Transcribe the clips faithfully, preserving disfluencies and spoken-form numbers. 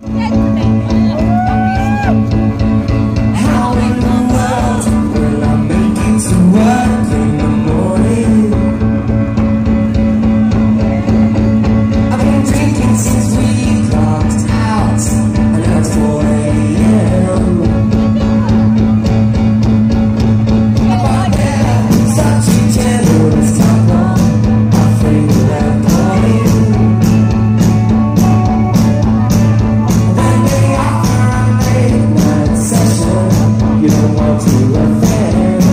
How in the world will I make it to work in the morning? I've been drinking since we clocked out, and now it's four a m But there, such a generous couple, I think they're calling. When they offer a midnight session, you don't want to offend.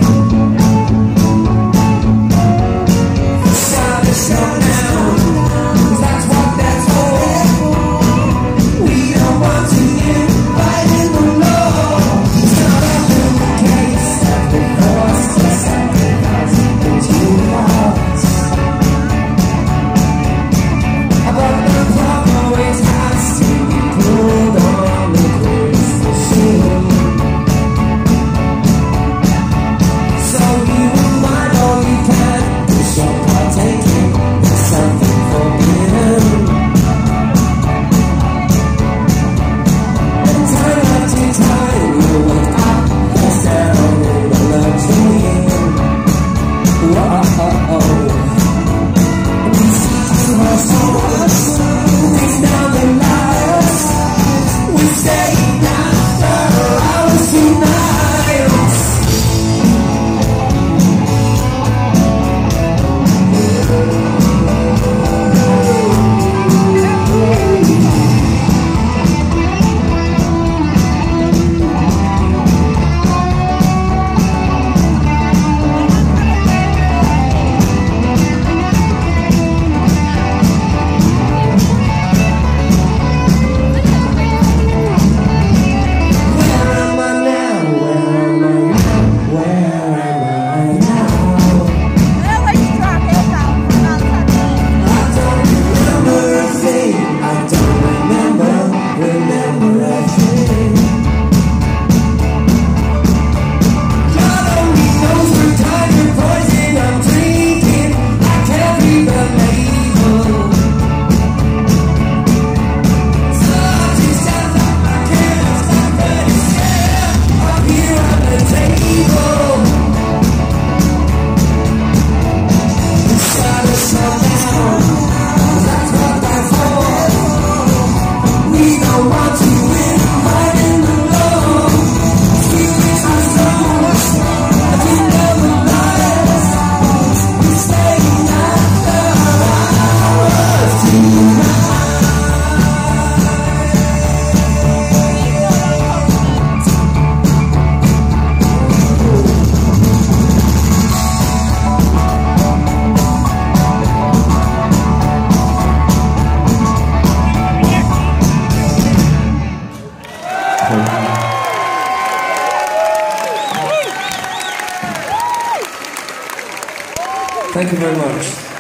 Start the show now, 'cause that's what that's for. We don't want to get right in the law. It's not a little case that we forced to sacrifice the two hearts. But the clock always has to be pulled on the quiz machine. So you remind all you can, push your partaking for something forbidden. And time after time you look up, face down in the luxury inn. Whoa. We see through our souls, things down the liars. We stay after hours tonight. Where am I now? Where am I now? Where am I now? I don't remember a thing. I don't remember, remember a thing. God only knows what kind of poison I'm drinking. I can't read the label. So I just stand up my cans, I'm ready to stand up here on the table. Shut us all down, 'cause that's what that's for. We don't want to win, hide in the low. Stealing our souls, I can never lie. We stay after hours tonight. Thank you very much.